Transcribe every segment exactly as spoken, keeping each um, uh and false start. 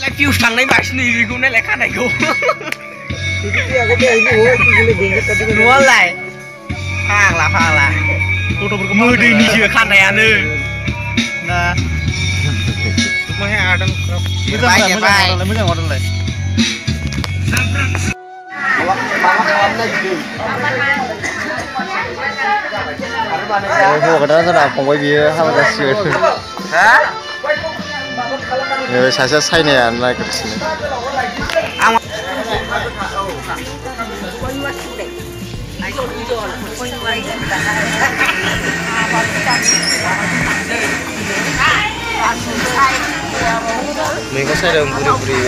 views थांनाय बांसिन नुयोखौ नायलाय खानायखौ नुवालाय फाग्ला फाग्ला गथ'फोरखौ मोदैनिसो खानायानो ना माहाय आदम मोजां मोजां मोजां मोजां हौवागोदान जाना फंबाय बियो हाबा जासिगोन सासेया साइनाया नागिरगासिनो मैगं सायदों बुरि बुरि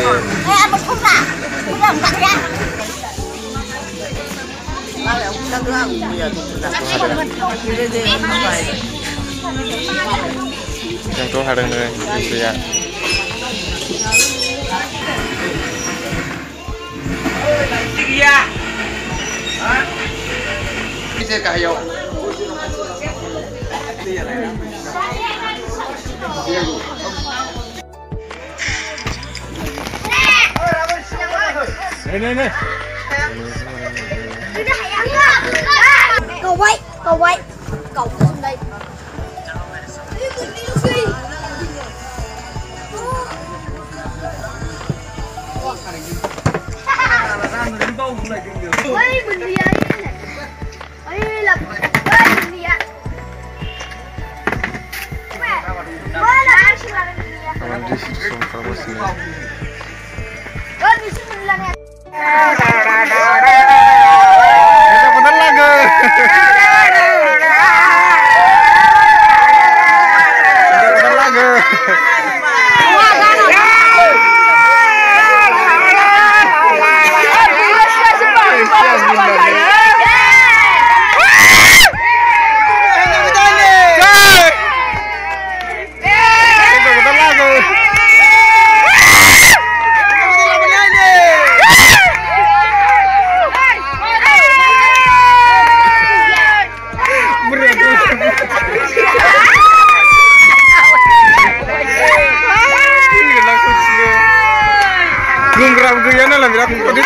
जोंथ' हादों नै ओंख्रिया गाहायाव Này này. Cầu quay, cầu quay. Cầu xuống đây. Ôi, mình đi đây. Ôi, là ôi, mình đi ạ. Mẹ. Ôi, là anh xin làm gì ạ? Aman di situ kalau sini. Ôi, mình xin mình làm nè. Itu bener lagu. Itu bener lagu. Gunggram guyana lah bilang kodit.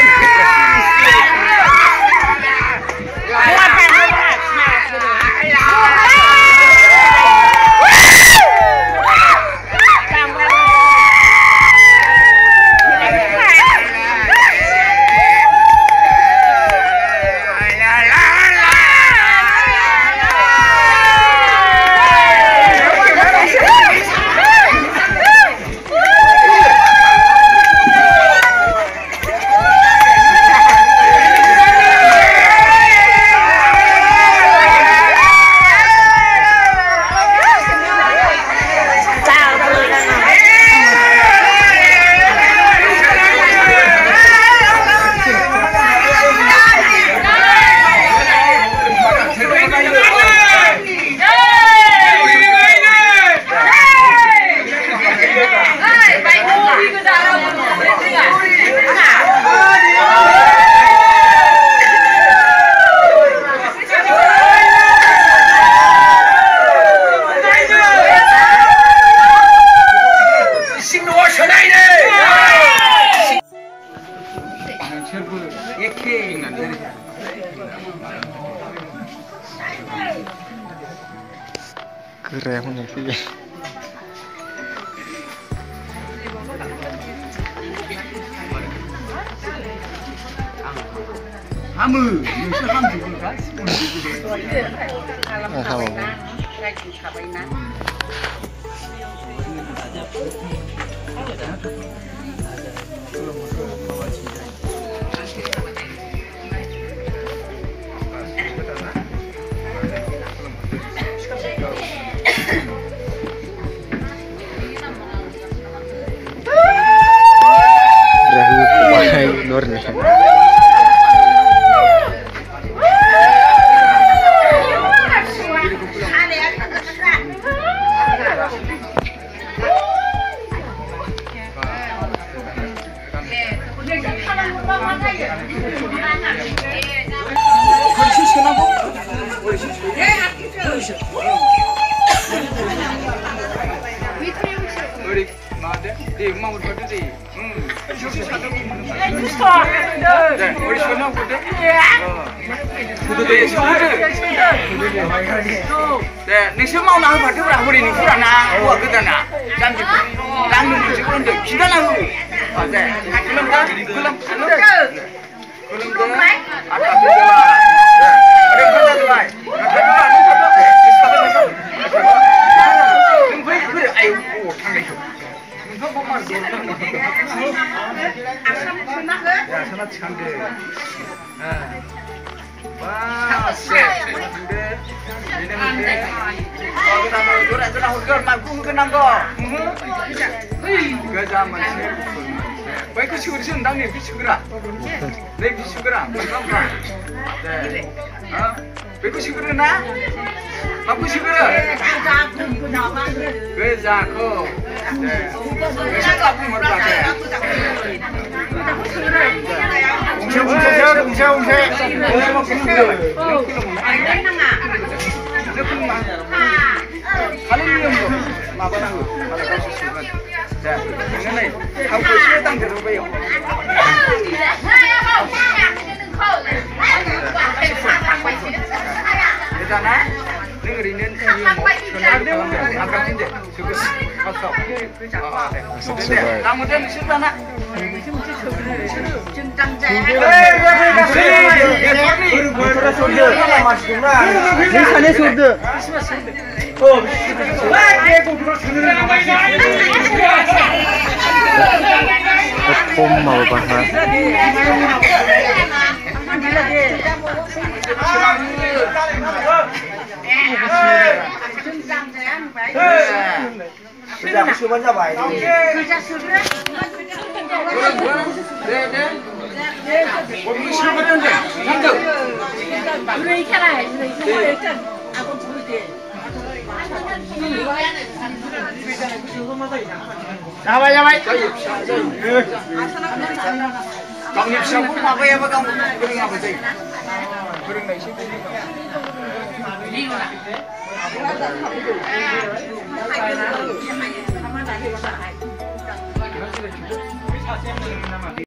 Keren sih. Hamu, nusuk hamu juga kan? Hamu. Nurni. Ada. Di mau foto di. Hmm. Eh, justru. Dan udah semua foto. Foto di foto. Dan nih semua mau foto berapa ini kurang nah, gua kita nah. Jangan gitu. Jangan nunggu sih kalau untuk kita nah. Oke. Belum kan? Belum. Belum. Belum kan? Ada apa lah? Ada apa lagi? Ada apa? Ayo, thằng này không có mà gì ya sana çıkandı ha wah set çıkandı ini mungkin kalau kita mau juara juara hurgar lagu kenang kok gak zaman sih baik ke syukur sih undang nih bisyukra nih bisyukra betul kan deh ah baik ke syukur na aku syukur Beza ko. Beza ko aku mau pakai. Ungse ungse ungse ungse. Boleh mau kena. Kali ini yang apa nang? Kalau kau suka. Dah, ini nih. Kau boleh tang ke rumah yo. Kita na. Dengerin angkatin deh, syukur, kosong. Kamu dan siapa nak? Pom mau bahas. Kerja suruh aja baik. Kerja suruh. Deh deh. Kamu suruh aja deh. Nanti. Udah ikan lah, udah ikan. Aku suruh deh. Apa ya baik? Kamu ni siapa pun apa ya kamu beri apa sih? Beri nasi sih. Ini lah.